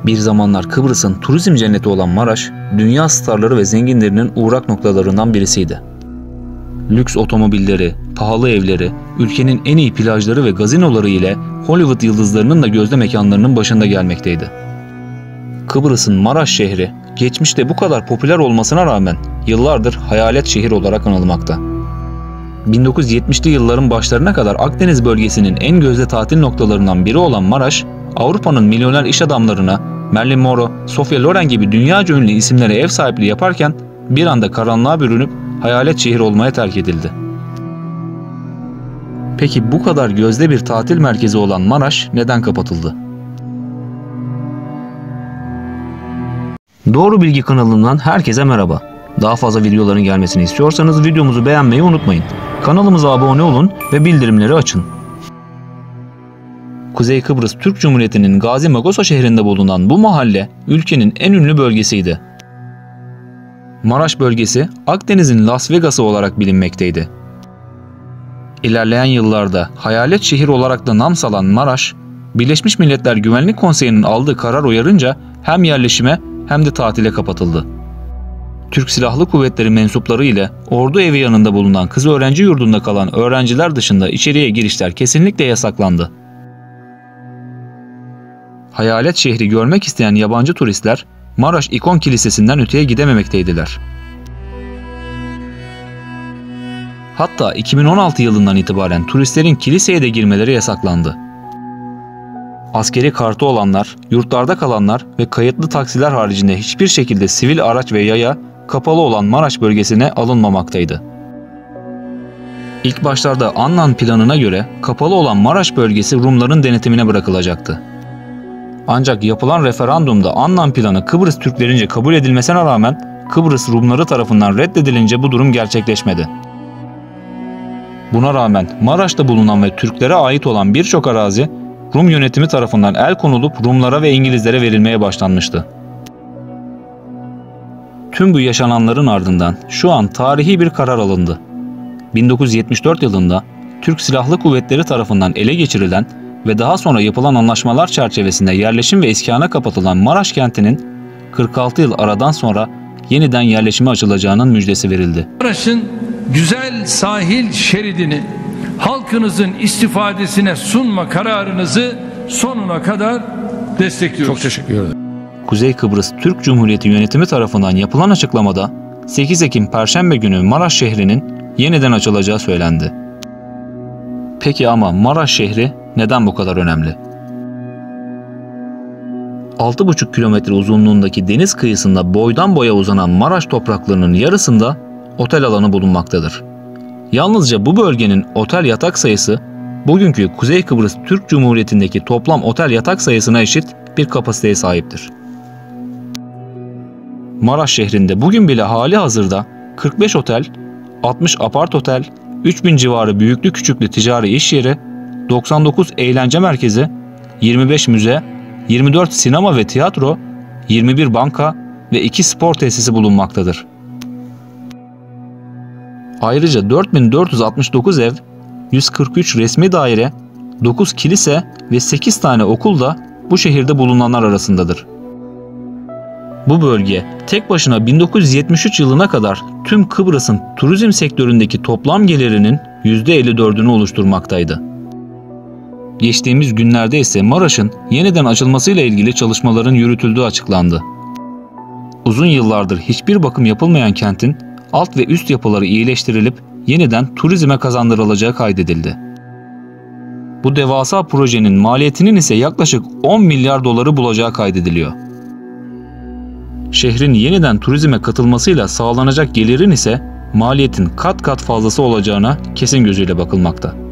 Bir zamanlar Kıbrıs'ın turizm cenneti olan Maraş, dünya starları ve zenginlerinin uğrak noktalarından birisiydi. Lüks otomobilleri, pahalı evleri, ülkenin en iyi plajları ve gazinoları ile Hollywood yıldızlarının da gözde mekanlarının başında gelmekteydi. Kıbrıs'ın Maraş şehri, geçmişte bu kadar popüler olmasına rağmen yıllardır hayalet şehir olarak anılmakta. 1970'li yılların başlarına kadar Akdeniz bölgesinin en gözde tatil noktalarından biri olan Maraş, Avrupa'nın milyoner iş adamlarına Marilyn Monroe, Sofia Loren gibi dünyaca ünlü isimlere ev sahipliği yaparken bir anda karanlığa bürünüp hayalet şehir olmaya terk edildi. Peki bu kadar gözde bir tatil merkezi olan Maraş neden kapatıldı? Doğru Bilgi kanalından herkese merhaba. Daha fazla videoların gelmesini istiyorsanız videomuzu beğenmeyi unutmayın. Kanalımıza abone olun ve bildirimleri açın. Kuzey Kıbrıs Türk Cumhuriyeti'nin Gazi Magosa şehrinde bulunan bu mahalle ülkenin en ünlü bölgesiydi. Maraş bölgesi Akdeniz'in Las Vegas'ı olarak bilinmekteydi. İlerleyen yıllarda hayalet şehir olarak da nam salan Maraş, Birleşmiş Milletler Güvenlik Konseyi'nin aldığı karar uyarınca hem yerleşime hem de tatile kapatıldı. Türk Silahlı Kuvvetleri mensupları ile ordu evi yanında bulunan kız öğrenci yurdunda kalan öğrenciler dışında içeriye girişler kesinlikle yasaklandı. Hayalet şehri görmek isteyen yabancı turistler Maraş İkon Kilisesi'nden öteye gidememekteydiler. Hatta 2016 yılından itibaren turistlerin kiliseye de girmeleri yasaklandı. Askeri kartı olanlar, yurtlarda kalanlar ve kayıtlı taksiler haricinde hiçbir şekilde sivil araç ve yaya kapalı olan Maraş bölgesine alınmamaktaydı. İlk başlarda Annan planına göre kapalı olan Maraş bölgesi Rumların denetimine bırakılacaktı. Ancak yapılan referandumda Annan planı Kıbrıs Türklerince kabul edilmesine rağmen Kıbrıs Rumları tarafından reddedilince bu durum gerçekleşmedi. Buna rağmen Maraş'ta bulunan ve Türklere ait olan birçok arazi Rum yönetimi tarafından el konulup Rumlara ve İngilizlere verilmeye başlanmıştı. Tüm bu yaşananların ardından şu an tarihi bir karar alındı. 1974 yılında Türk Silahlı Kuvvetleri tarafından ele geçirilen ve daha sonra yapılan anlaşmalar çerçevesinde yerleşim ve iskana kapatılan Maraş kentinin 46 yıl aradan sonra yeniden yerleşime açılacağının müjdesi verildi. Maraş'ın güzel sahil şeridini halkınızın istifadesine sunma kararınızı sonuna kadar destekliyoruz. Çok teşekkür ederim. Kuzey Kıbrıs Türk Cumhuriyeti yönetimi tarafından yapılan açıklamada 8 Ekim Perşembe günü Maraş şehrinin yeniden açılacağı söylendi. Peki ama Maraş şehri neden bu kadar önemli? 6,5 kilometre uzunluğundaki deniz kıyısında boydan boya uzanan Maraş topraklarının yarısında otel alanı bulunmaktadır. Yalnızca bu bölgenin otel yatak sayısı bugünkü Kuzey Kıbrıs Türk Cumhuriyeti'ndeki toplam otel yatak sayısına eşit bir kapasiteye sahiptir. Maraş şehrinde bugün bile hali hazırda 45 otel, 60 apart otel, 3000 civarı büyüklü küçüklü ticari iş yeri, 99 eğlence merkezi, 25 müze, 24 sinema ve tiyatro, 21 banka ve 2 spor tesisi bulunmaktadır. Ayrıca 4469 ev, 143 resmi daire, 9 kilise ve 8 tane okul da bu şehirde bulunanlar arasındadır. Bu bölge tek başına 1973 yılına kadar tüm Kıbrıs'ın turizm sektöründeki toplam gelirinin %54'ünü oluşturmaktaydı. Geçtiğimiz günlerde ise Maraş'ın yeniden açılmasıyla ilgili çalışmaların yürütüldüğü açıklandı. Uzun yıllardır hiçbir bakım yapılmayan kentin alt ve üst yapıları iyileştirilip yeniden turizme kazandırılacağı kaydedildi. Bu devasa projenin maliyetinin ise yaklaşık 10 milyar doları bulacağı kaydediliyor. Şehrin yeniden turizme katılmasıyla sağlanacak gelirin ise maliyetin kat kat fazlası olacağına kesin gözüyle bakılmakta.